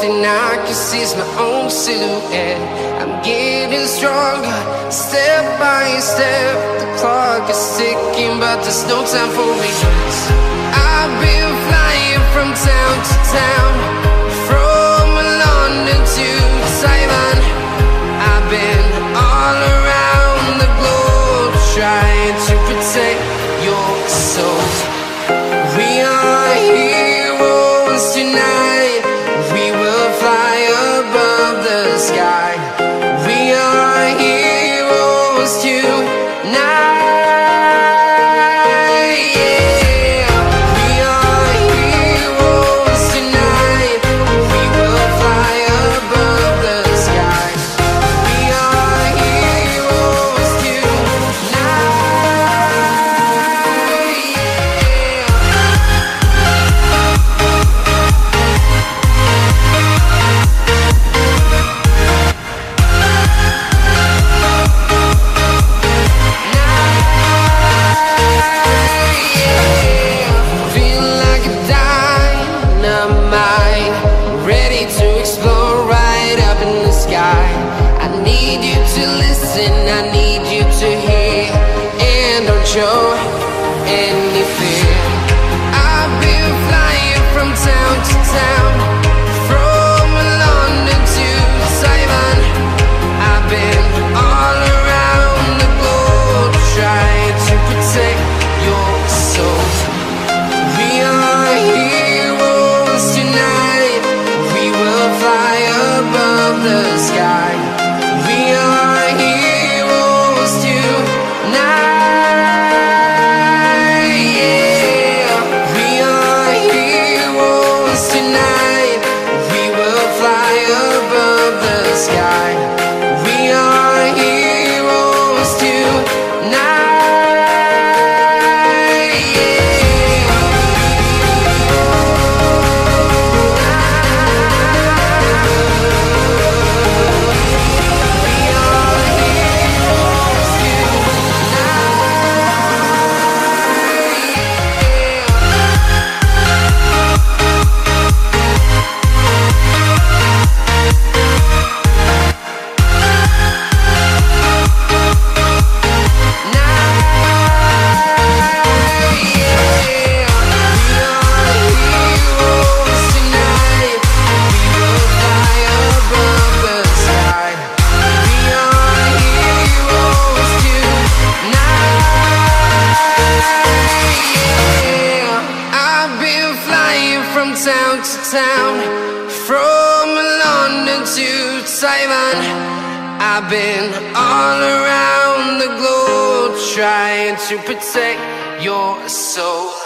thing I can see is my own silhouette. I'm getting stronger, step by step. The clock is ticking, but there's no time for me. I've been flying from town to town, from London to Taiwan. I've been all around the globe, trying to protect your soul. We are heroes tonight. We will fly above the sky. We are heroes tonight. I need you to hear and don't show any fear. I've been flying from town to town, from London to Taiwan. I've been all around the globe, trying to protect your soul. We are heroes tonight. We will fly above the sky. We are heroes tonight. Yeah. We are heroes tonight. We will fly above the sky. We are heroes tonight. Town to town, from London to Taiwan. I've been all around the globe, trying to protect your soul.